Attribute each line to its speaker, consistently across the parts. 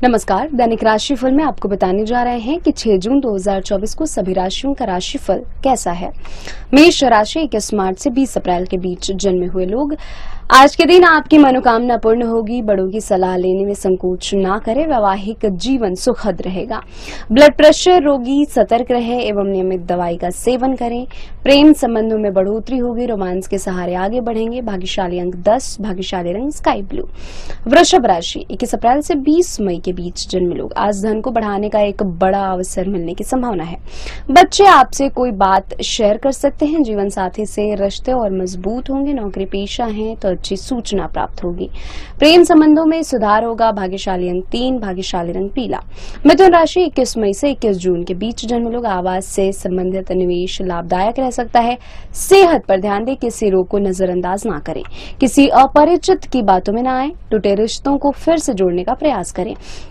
Speaker 1: नमस्कार। दैनिक राशिफल में आपको बताने जा रहे हैं कि 6 जून 2024 को सभी राशियों का राशिफल कैसा है। मेष राशि 21 मार्च से 20 अप्रैल के बीच जन्मे हुए लोग, आज के दिन आपकी मनोकामना पूर्ण होगी। बड़ों की सलाह लेने में संकोच ना करें। वैवाहिक जीवन सुखद रहेगा। ब्लड प्रेशर रोगी सतर्क रहे एवं नियमित दवाई का सेवन करें। प्रेम संबंधों में बढ़ोतरी होगी। रोमांस के सहारे आगे बढ़ेंगे। भाग्यशाली अंक 10, भाग्यशाली रंग स्काई ब्लू। वृषभ राशि 21 अप्रैल से 20 मई के बीच जन्मे लोग, आज धन को बढ़ाने का एक बड़ा अवसर मिलने की संभावना है। बच्चे आपसे कोई बात शेयर कर सकते हैं। जीवन साथी से रिश्ते और मजबूत होंगे। नौकरी पेशा है तो अच्छी सूचना प्राप्त होगी। प्रेम संबंधों में सुधार होगा। भाग्यशाली अंक 3, भाग्यशाली रंग पीला। मिथुन राशि 21 मई से 21 जून के बीच जन्मे लोग, आवास से संबंधित निवेश लाभदायक रह सकता है। सेहत पर ध्यान दें। किसी रोग को नजरअंदाज ना करें। किसी अपरिचित की बातों में ना आए। टूटे रिश्तों को फिर से जोड़ने का प्रयास करें।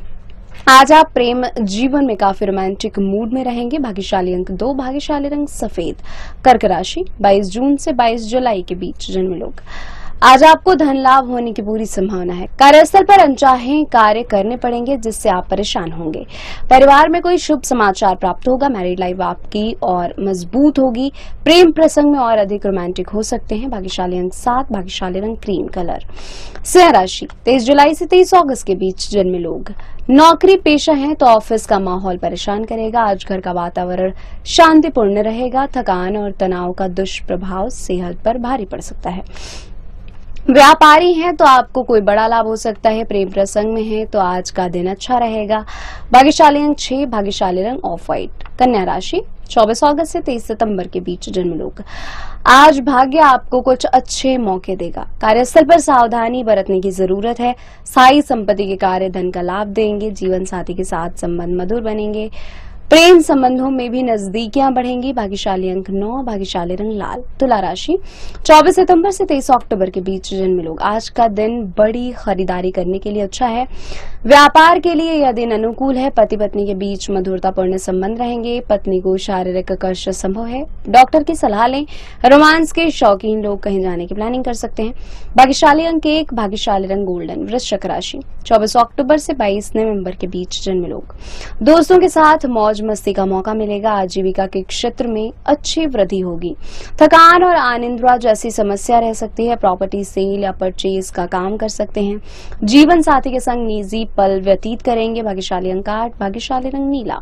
Speaker 1: आज आप प्रेम जीवन में काफी रोमांटिक मूड में रहेंगे। भाग्यशाली अंक 2, भाग्यशाली रंग सफेद। कर्क राशि 22 जून से 22 जुलाई के बीच जन्मे लोग, आज आपको धन लाभ होने की पूरी संभावना है। कार्यस्थल पर अनचाहे कार्य करने पड़ेंगे जिससे आप परेशान होंगे। परिवार में कोई शुभ समाचार प्राप्त होगा। मैरिड लाइफ आपकी और मजबूत होगी। प्रेम प्रसंग में और अधिक रोमांटिक हो सकते हैं। भाग्यशाली अंक 7, भाग्यशाली रंग क्रीम कलर। सिंह राशि 23 जुलाई से 23 अगस्त के बीच जन्मे लोग, नौकरी पेशा है तो ऑफिस का माहौल परेशान करेगा। आज घर का वातावरण शांतिपूर्ण रहेगा। थकान और तनाव का दुष्प्रभाव सेहत पर भारी पड़ सकता है। व्यापारी हैं तो आपको कोई बड़ा लाभ हो सकता है। प्रेम प्रसंग में है तो आज का दिन अच्छा रहेगा। भाग्यशाली अंक 6, भाग्यशाली रंग ऑफ व्हाइट। कन्या राशि 24 अगस्त से 23 सितंबर के बीच जन्मे लोग, आज भाग्य आपको कुछ अच्छे मौके देगा। कार्यस्थल पर सावधानी बरतने की जरूरत है। स्थायी संपत्ति के कार्य धन का लाभ देंगे। जीवन साथी के साथ संबंध मधुर बनेंगे। प्रेम संबंधों में भी नजदीकियां बढ़ेंगी। भाग्यशाली अंक 9, भाग्यशाली रंग लाल। तुला राशि 24 सितंबर से 23 अक्टूबर के बीच जन्मे लोग, आज का दिन बड़ी खरीदारी करने के लिए अच्छा है। व्यापार के लिए यह दिन अनुकूल है। पति पत्नी के बीच मधुरतापूर्ण संबंध रहेंगे। पत्नी को शारीरिक कष्ट संभव है। डॉक्टर की सलाह लें। रोमांस के शौकीन लोग कहीं जाने की प्लानिंग कर सकते हैं। भाग्यशाली अंक 1, भाग्यशाली रंग गोल्डन। वृश्चिक राशि 24 अक्टूबर से 22 नवंबर के बीच जन्मे लोग, दोस्तों के साथ मौज मस्ती का मौका मिलेगा। आजीविका के क्षेत्र में अच्छी वृद्धि होगी। थकान और अनिद्रा जैसी समस्या रह सकती है। प्रॉपर्टी सेल या परचेज का काम कर सकते हैं। जीवन साथी के संग निजी पल व्यतीत करेंगे। भाग्यशाली अंक 8, भाग्यशाली रंग नीला।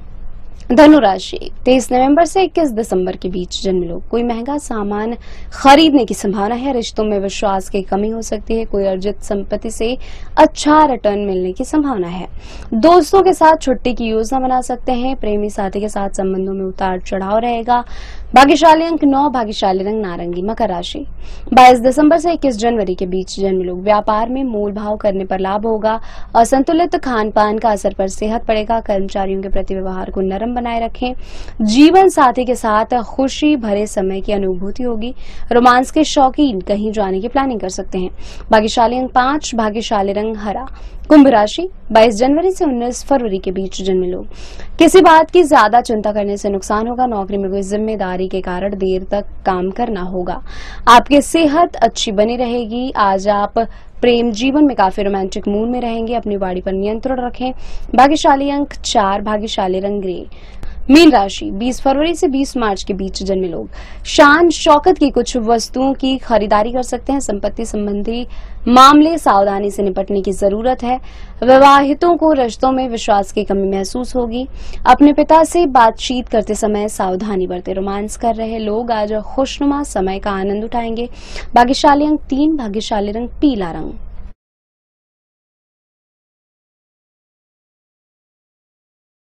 Speaker 1: धनु राशि 23 नवंबर से 21 दिसंबर के बीच जन्मे लोग, कोई महंगा सामान खरीदने की संभावना है। रिश्तों में विश्वास की कमी हो सकती है। कोई अर्जित संपत्ति से अच्छा रिटर्न मिलने की संभावना है। दोस्तों के साथ छुट्टी की योजना बना सकते हैं। प्रेमी साथी के साथ संबंधों में उतार चढ़ाव रहेगा। भाग्यशाली अंक 9, भाग्यशाली रंग नारंगी। मकर राशि 22 दिसंबर से 21 जनवरी के बीच जन्मे लोग, व्यापार में मोल भाव करने पर लाभ होगा। असंतुलित खान पान का असर पर सेहत पड़ेगा। कर्मचारियों के प्रति व्यवहार को नरम बनाए रखें। जीवन साथी के साथ खुशी भरे समय की अनुभूति होगी। रोमांस के शौकीन कहीं जाने की प्लानिंग कर सकते हैं। भाग्यशाली अंक 5, भाग्यशाली रंग हरा। कुंभ राशि 22 जनवरी से 19 फरवरी के बीच जन्मे लोग, किसी बात की ज्यादा चिंता करने से नुकसान होगा। नौकरी में कोई जिम्मेदारी के कारण देर तक काम करना होगा। आपकी सेहत अच्छी बनी रहेगी। आज आप प्रेम जीवन में काफी रोमांटिक मूड में रहेंगे। अपनी बॉडी पर नियंत्रण रखें। भाग्यशाली अंक 4, भाग्यशाली रंग ग्रे। मीन राशि 20 फरवरी से 20 मार्च के बीच जन्मे लोग, शान शौकत की कुछ वस्तुओं की खरीदारी कर सकते हैं। संपत्ति संबंधी मामले सावधानी से निपटने की जरूरत है। विवाहितों को रिश्तों में विश्वास की कमी महसूस होगी। अपने पिता से बातचीत करते समय सावधानी बरतें। रोमांस कर रहे लोग आज खुशनुमा समय का आनंद उठाएंगे। भाग्यशाली अंक 3, भाग्यशाली रंग पीला रंग।